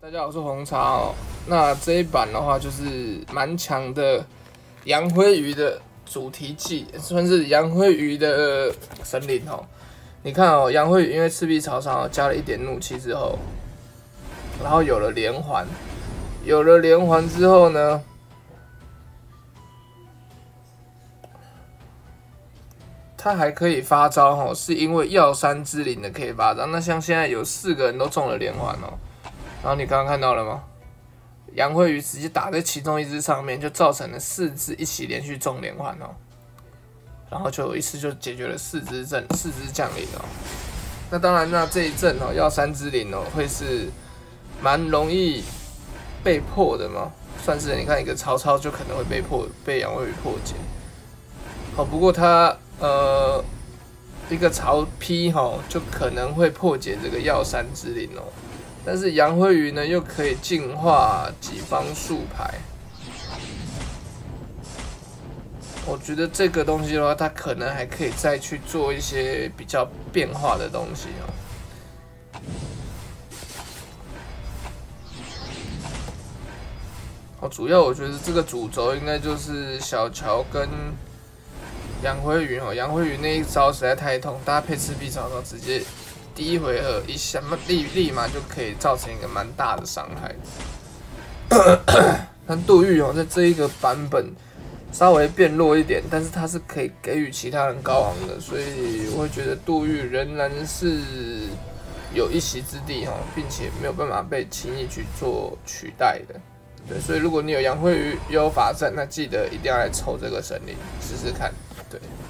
大家好，我是红茶哦。那这一版的话，就是蛮强的杨辉鱼的主题技，算是杨辉鱼的神灵哦。你看哦，杨辉鱼因为赤壁曹操加了一点怒气之后，然后有了连环，之后呢，他还可以发招哦，是因为药山之灵的可以发招。那像现在有4个人都中了连环哦。然后你刚刚看到了吗？杨慧宇直接打在其中一只上面，就造成了4只一起连续中连环哦。然后就一次就解决了4只将领哦。那当然，那这一阵哦，药山之灵哦，会是蛮容易被破的嘛。算是你看一个曹操就可能会被杨慧宇破解。好，不过他一个曹丕哈就可能会破解这个药山之灵哦。但是杨辉鱼呢，又可以净化己方术牌。我觉得这个东西的话，它可能还可以再去做一些比较变化的东西哦。主要我觉得这个主轴应该就是小乔跟杨辉鱼哦。杨辉鱼那一招实在太痛，搭配赤壁曹操直接。第一回合一下立马就可以造成一个蛮大的伤害。但杜玉在这一个版本稍微变弱一点，但是他是可以给予其他人高昂的，所以我会觉得杜玉仍然是有一席之地并且没有办法被轻易去做取代的。对，所以如果你有杨辉鱼又有法阵，那记得一定要来抽这个神灵试试看。对。